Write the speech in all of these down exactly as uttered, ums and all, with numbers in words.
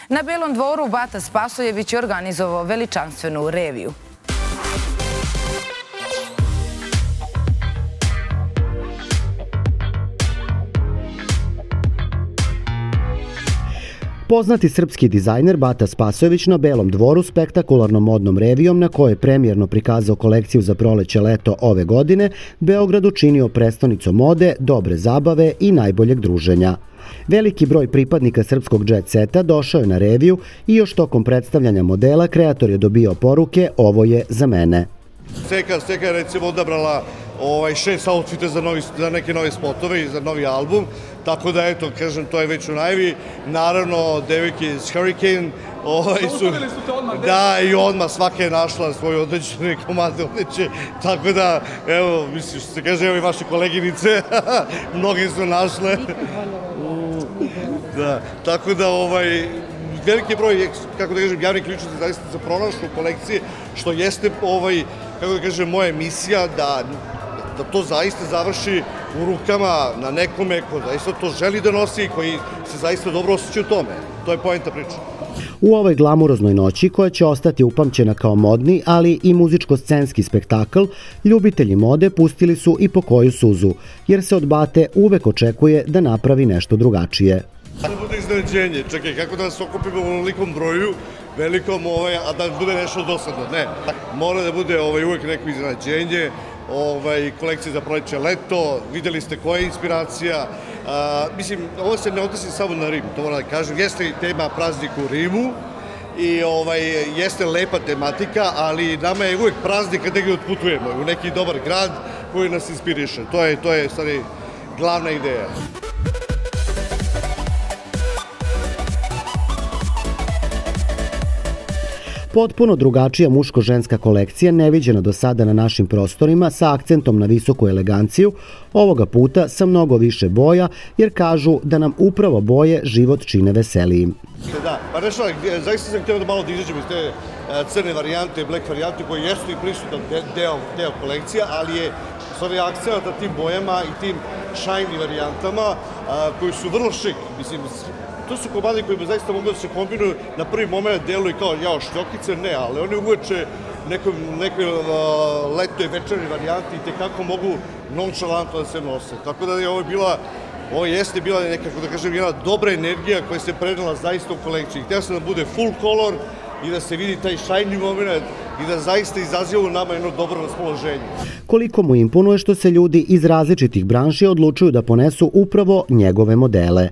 Na Belom dvoru Bata Spasojević je organizovao veličanstvenu reviju. Poznati srpski dizajner Bata Spasojević na Belom dvoru spektakularnom modnom revijom na kojoj je premijerno prikazao kolekciju za proleće-leto ove godine, Beograd učinio prestonicom mode, dobre zabave i najboljeg druženja. Veliki broj pripadnika srpskog jet seta došao je na reviju i još tokom predstavljanja modela kreator je dobio poruke "Ovo je za mene". Steka, Steka je recimo odabrala ovaj, šest outfita za, novi, za neke nove spotove i za novi album, tako da eto, kažem, to je već u najavi. Naravno, devojke iz Hurricane, ovaj, su, da, i odmah svaka je našla svoje određene komade odreće, tako da, evo, mislim, što se kaže, evo i vaše koleginice, mnoge su našle. Da, tako da, ovaj, veliki broj, kako da kažem, javnih ličnosti zaista za pronašlu kolekcije, što jeste, ovaj, kako da kažem, moja misija da, da to zaista završi u rukama na nekome ko zaista to želi da nosi i koji se zaista dobro osjeća u tome. To je poenta priče. U ovoj glamuroznoj noći, koja će ostati upamćena kao modni, ali i muzičko-scenski spektakl, ljubitelji mode pustili su i po koju suzu, jer se od Bate uvek očekuje da napravi nešto drugačije. Da bude iznenađenje, čekaj, kako da nas okupimo u velikom broju, velikom, ovaj, a da bude nešto dosadno, ne. Mora da bude ovaj, uvek neko iznenađenje, ovaj, kolekcija za proleće leto, videli ste koja je inspiracija. A, mislim, ovo se ne odnosi samo na Rim, to moram da kažem, jeste tema praznik u Rimu i ovaj, jeste lepa tematika, ali nama je uvek praznik kad negdje otputujemo u neki dobar grad koji nas inspiriše. To je, to je stvari, glavna ideja. Potpuno drugačija muško-ženska kolekcija, neviđena do sada na našim prostorima, sa akcentom na visoku eleganciju, ovoga puta sa mnogo više boja, jer kažu da nam upravo boje život čine veselijim. Da, pa nešto, zaista sam htio da malo da izađem iz te crne varijante, black varijante, koje jesu i prisutan deo, deo kolekcija, ali je stvari akcent na tim bojama i tim shiny varijantama, koji su vrlo šik, mislim, to su komadi koji bi zaista mogli da se kombinuju, na prvi moment deluju kao jao šljokice, ne, ali oni uveče nekoj letnoj večernoj varijanti i tekako mogu nonšalantno da se nose. Tako da je ovo bila, ovo jeste bila nekako, da kažem, jedna dobra energija koja se predala zaista u kolekciji. Htio sam da bude full color i da se vidi taj shiny moment i da zaista izaziva u nama jedno dobro raspoloženje. Koliko mu imponuje što se ljudi iz različitih branši odlučuju da ponesu upravo njegove modele.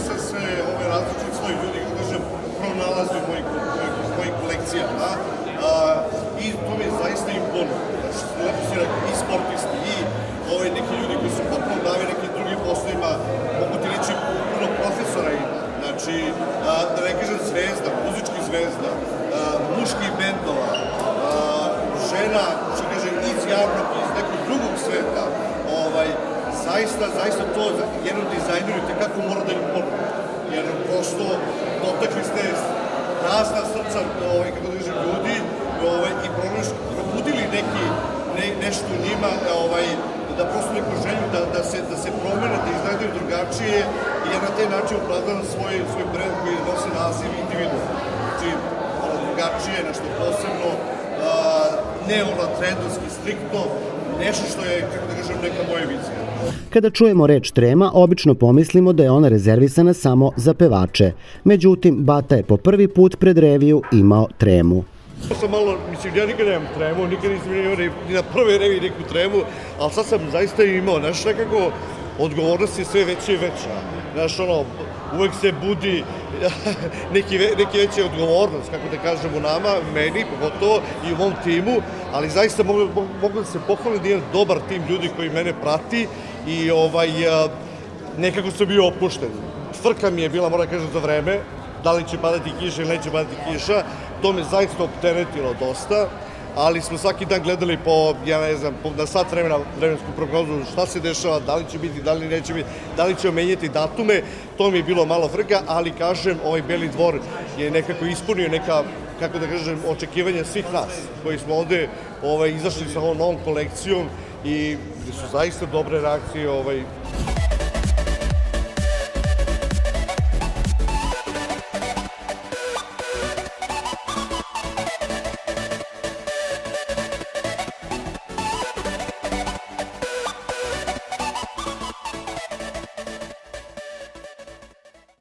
I to mi je zaista imponuje. Lepo si rekao, i sportisti, i neki ljudi koji su potpuno bavi nekim drugim poslovima, mogu ti reći puno profesora ima. Znači, da ne kažem zvezda, muzički zvezda, muških bendova, žena, što kaže, iz javnog, iz nekog drugog sveta. Zaista, zaista to jednom dizajneru tekako mora da imponuje. Jer prosto dotakli ste razna srca, kako da kažem, ljudi, i probudili nešto u njima, da prosto neku želju da se promene, da izgledaju drugačije i ja na taj način opravdam svoj brend koji nosi naziv individuum. Znači, drugačije, nešto posebno, ne ono trendovski, striktno, nešto što je, kako da kažem, neka moja vizija. Kada čujemo reč trema, obično pomislimo da je ona rezervisana samo za pevače. Međutim, Bata je po prvi put pred reviju imao tremu. Sam malo, mislim, ja nikad nemam tremu, nikad nisam imao ni na prvoj reviji neku tremu, ali sad sam zaista imao, znaš, nekako odgovornost je sve veća i veća. Znaš, ono, uvek se budi neki veća odgovornost, kako da kažem, u nama, meni, pogotovo i u mom timu, ali zaista mogu da se pohvalim da imam dobar tim ljudi koji mene prati i nekako sam bio opušten. Frka mi je bila, moram da kažem, za vreme, da li će padati kiša ili neće padati kiša, to me zaista opteretilo dosta, ali smo svaki dan gledali po, ja ne znam, na sat vremena vremensku prognozu šta se dešava, da li će biti, da li neće biti, da li ćemo menjati datume, to mi je bilo malo frka, ali kažem, ovaj Beli dvor je nekako ispunio neka, kako da kažem, očekivanja svih nas, koji smo ovde izašli sa ovom novom kolekcijom i su zaista dobre reakcije.